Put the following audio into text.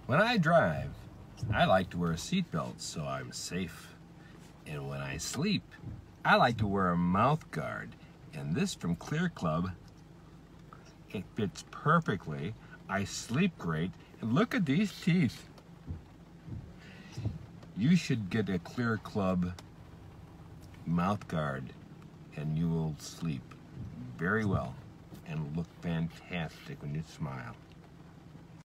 When I drive, I like to wear a seatbelt so I'm safe. And when I sleep, I like to wear a mouth guard. And this from ClearClub, it fits perfectly. I sleep great. And look at these teeth. You should get a ClearClub mouth guard and you will sleep very well and look fantastic when you smile.